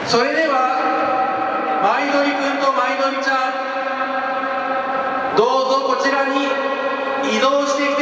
それではまいどりくんとまいどりちゃん、どうぞこちらに移動して